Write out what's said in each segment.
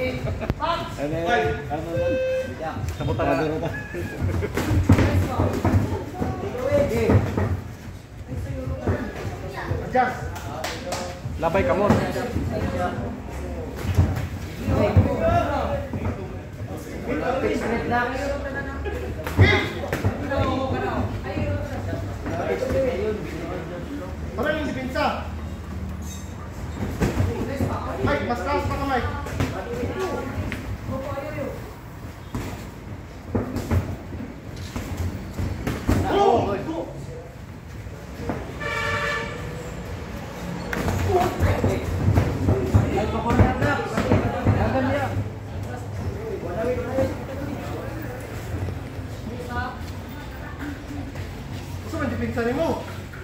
Sabutan na. Labay ka mo. Parang yung dipinsa. Mike, mas taas pa ka, Mike. Gusto mo dipinsa ni mo?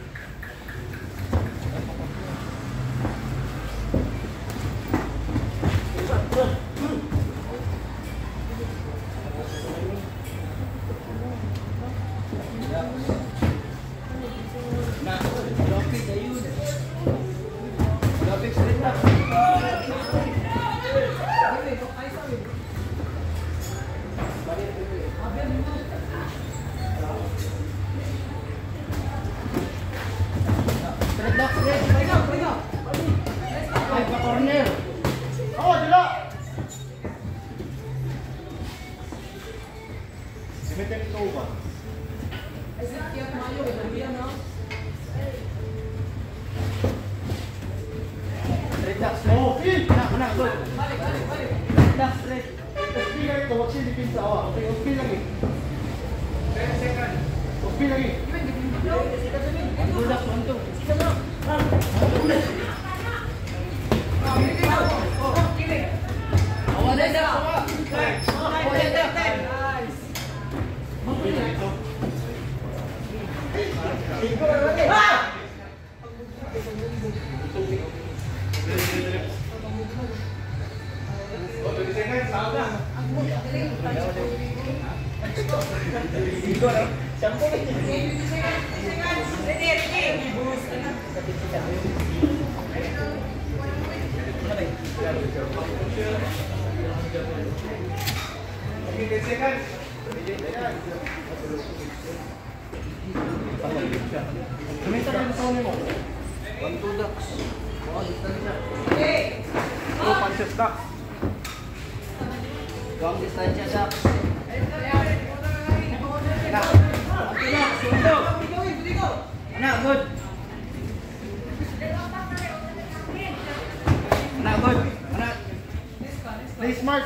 Play smart.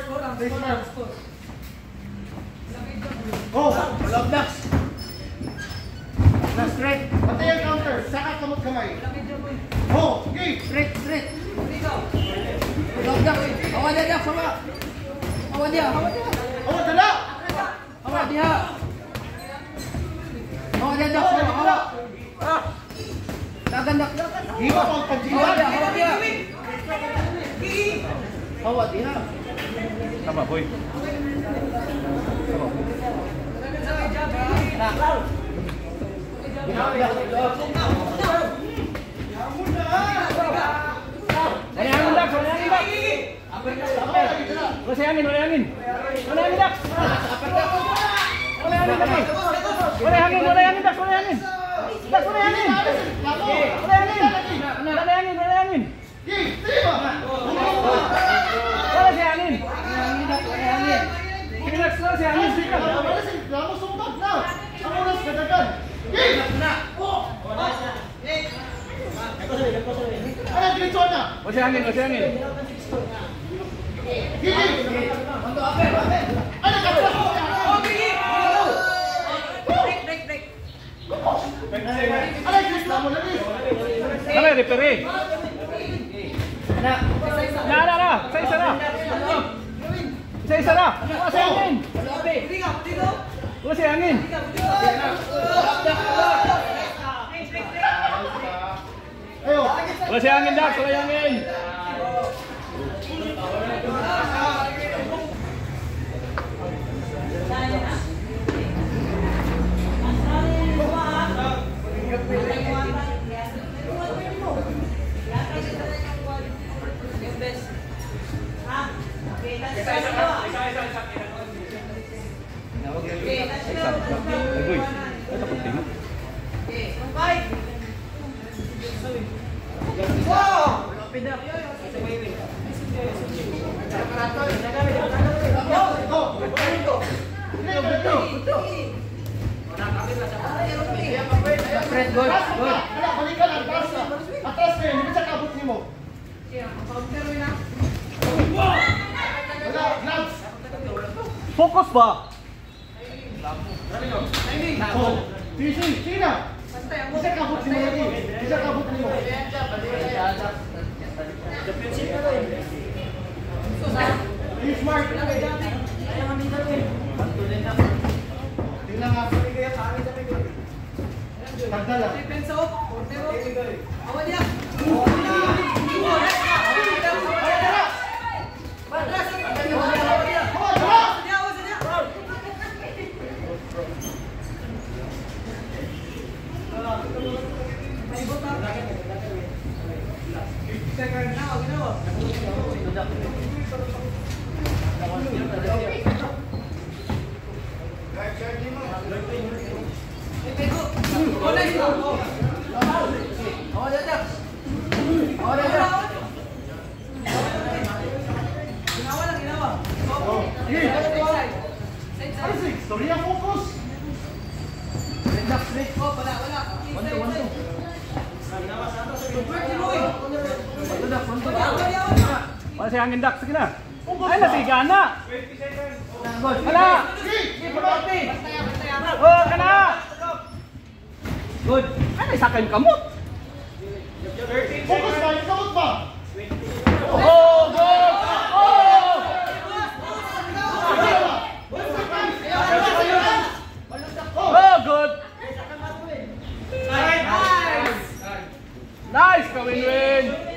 Oh, love ducks. Na straight. Pati yung counter. Saka kamot kamay. Oh, okay. Straight. Love ducks. Awan dia ducks. Awan dia. Awan dala. Awan dia. Awan dia ducks. Awan. Dagan ducks. Iba pang pagjilan. Awan dia. Awan dia. Tama, boy. Masih angin. Sana repere. Nah. Isa na. Masih angin. Masih angin. Masih angin dah, kalau angin. Agoy. Ito pag tingin. Fred, good. Good. Balikan ang atras na. Atras na yun, hindi sa kabut mo. Wala, gloves. Focus ba? Oh, sige na. Hindi sa kabut mo lagi. Hindi sa kabut mo. Be smart. Tingnan nga. Tagdala. Storya focus. Wala siya hangin dak. Sige na. Ay, nasiga na. Hala. Oh, kana. Good. Ay, may sakay yung kamot. Focus ba? Kabut ba? Oh, good. Oh! Oh, good. Nice, Kawin-win.